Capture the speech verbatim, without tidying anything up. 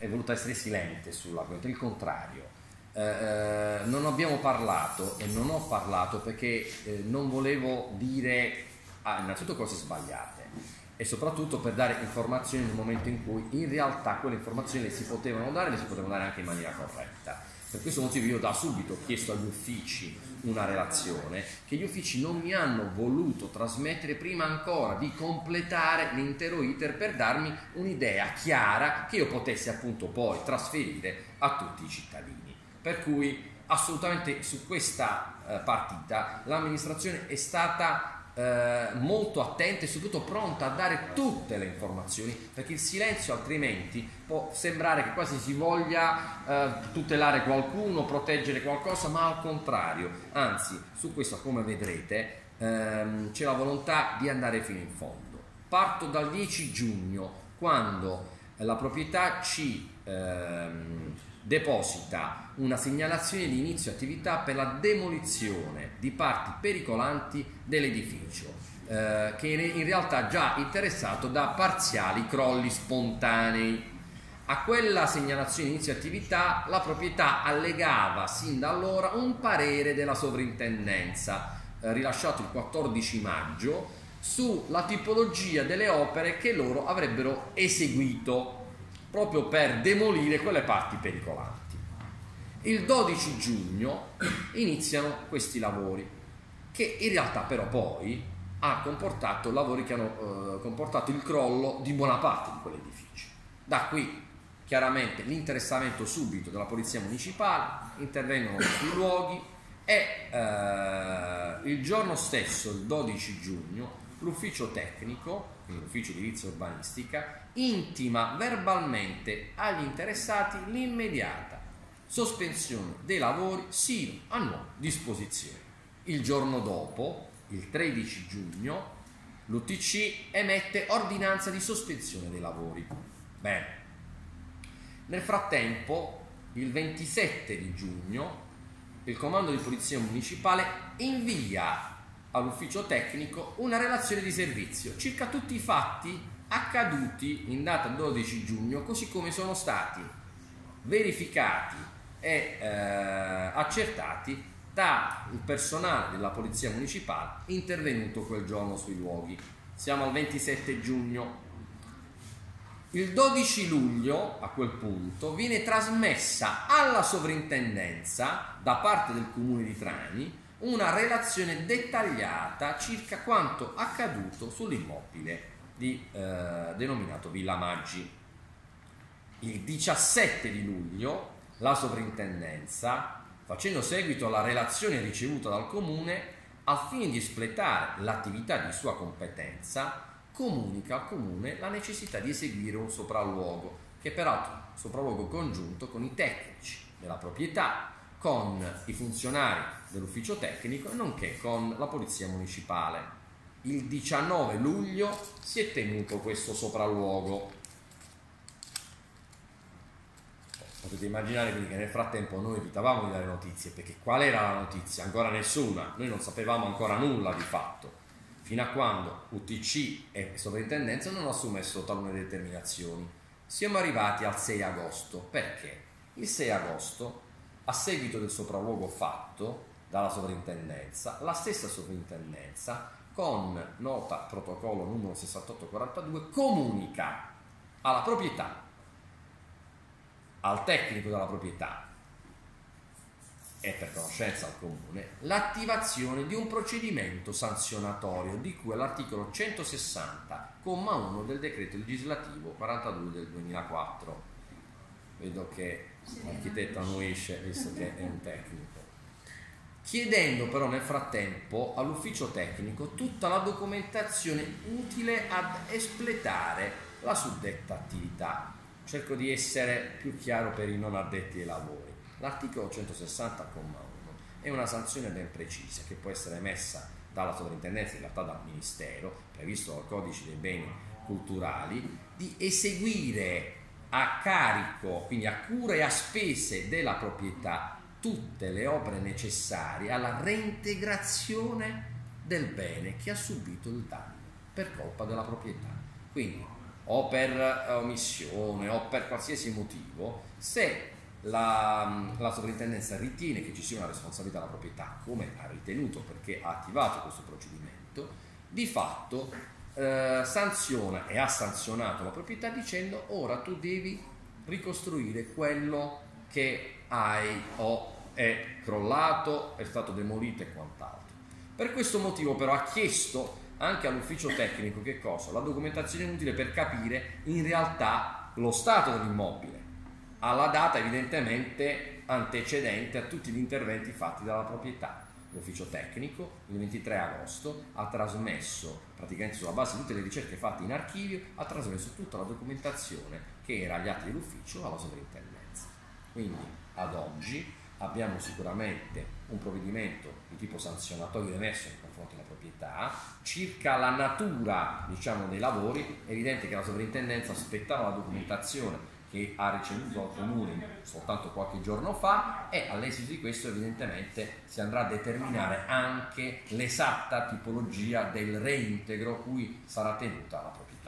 è voluta essere silente sull'argomento, il contrario. Eh, non abbiamo parlato e non ho parlato perché eh, non volevo dire ah, innanzitutto cose sbagliate e soprattutto per dare informazioni nel momento in cui in realtà quelle informazioni le si potevano dare e le si potevano dare anche in maniera corretta. Per questo motivo io da subito ho chiesto agli uffici una relazione che gli uffici non mi hanno voluto trasmettere prima ancora di completare l'intero iter per darmi un'idea chiara che io potessi appunto poi trasferire a tutti i cittadini. Per cui assolutamente su questa eh, partita l'amministrazione è stata eh, molto attenta e soprattutto pronta a dare tutte le informazioni, perché il silenzio altrimenti può sembrare che quasi si voglia eh, tutelare qualcuno, proteggere qualcosa, ma al contrario, anzi su questo, come vedrete, ehm, c'è la volontà di andare fino in fondo. Parto dal dieci giugno, quando la proprietà ci ehm, deposita una segnalazione di inizio attività per la demolizione di parti pericolanti dell'edificio, eh, che in realtà già interessato da parziali crolli spontanei. A quella segnalazione di inizio attività la proprietà allegava sin da allora un parere della sovrintendenza, eh, rilasciato il quattordici maggio, sulla tipologia delle opere che loro avrebbero eseguito proprio per demolire quelle parti pericolanti. Il dodici giugno iniziano questi lavori, che in realtà però poi ha comportato lavori che hanno eh, comportato il crollo di buona parte di quell'edificio. Da qui chiaramente l'interessamento subito della polizia municipale, intervengono sui luoghi e eh, il giorno stesso, il dodici giugno, l'ufficio tecnico, quindi l'ufficio di edilizia urbanistica, intima verbalmente agli interessati l'immediata sospensione dei lavori sino a nuova disposizione. Il giorno dopo, il tredici giugno, l'U T C emette ordinanza di sospensione dei lavori. Bene. Nel frattempo, il ventisette di giugno, il comando di polizia municipale invia all'ufficio tecnico una relazione di servizio circa tutti i fatti accaduti in data dodici giugno, così come sono stati verificati e eh, accertati dal personale della polizia municipale intervenuto quel giorno sui luoghi. Siamo al ventisette giugno. Il dodici luglio, a quel punto, viene trasmessa alla sovrintendenza da parte del comune di Trani una relazione dettagliata circa quanto accaduto sull'immobile di, eh, denominato Villa Maggi. Il diciassette di luglio la sovrintendenza, facendo seguito alla relazione ricevuta dal comune, al fine di espletare l'attività di sua competenza, comunica al comune la necessità di eseguire un sopralluogo, che peraltro è un sopralluogo congiunto con i tecnici della proprietà, con i funzionari dell'ufficio tecnico, nonché con la polizia municipale. Il diciannove luglio si è tenuto questo sopralluogo. Potete immaginare quindi che nel frattempo noi evitavamo di dare notizie, perché qual era la notizia? Ancora nessuna, noi non sapevamo ancora nulla di fatto, fino a quando U T C e sovrintendenza non hanno assumesso talune determinazioni. Siamo arrivati al sei agosto, perché il sei agosto, a seguito del sopralluogo fatto dalla sovrintendenza, la stessa sovrintendenza, con nota protocollo numero sessantotto quarantadue, comunica alla proprietà, al tecnico della proprietà e per conoscenza al comune l'attivazione di un procedimento sanzionatorio di cui all'articolo centosessanta, comma uno del decreto legislativo quarantadue del duemilaquattro. Vedo che l'architetto annuisce, visto che è un tecnico. Chiedendo però nel frattempo all'ufficio tecnico tutta la documentazione utile ad espletare la suddetta attività. Cerco di essere più chiaro per i non addetti ai lavori. L'articolo centosessanta, comma uno è una sanzione ben precisa che può essere emessa dalla sovrintendenza, in realtà dal Ministero, previsto dal Codice dei Beni Culturali, di eseguire a carico, quindi a cura e a spese della proprietà, tutte le opere necessarie alla reintegrazione del bene che ha subito il danno per colpa della proprietà. Quindi o per omissione o per qualsiasi motivo, se la, la sovrintendenza ritiene che ci sia una responsabilità della proprietà, come ha ritenuto perché ha attivato questo procedimento, di fatto eh, sanziona e ha sanzionato la proprietà dicendo ora tu devi ricostruire quello che hai o è crollato, è stato demolito e quant'altro. Per questo motivo però ha chiesto anche all'ufficio tecnico che cosa? La documentazione utile per capire in realtà lo stato dell'immobile alla data evidentemente antecedente a tutti gli interventi fatti dalla proprietà. L'ufficio tecnico il ventitré agosto ha trasmesso, praticamente sulla base di tutte le ricerche fatte in archivio, ha trasmesso tutta la documentazione che era agli atti dell'ufficio alla sovrintendenza. Quindi ad oggi abbiamo sicuramente un provvedimento di tipo sanzionatorio emesso nei confronti della proprietà. Circa la natura, diciamo, dei lavori, è evidente che la sovrintendenza aspettava la documentazione che ha ricevuto dal comune soltanto qualche giorno fa e all'esito di questo evidentemente si andrà a determinare anche l'esatta tipologia del reintegro cui sarà tenuta la proprietà.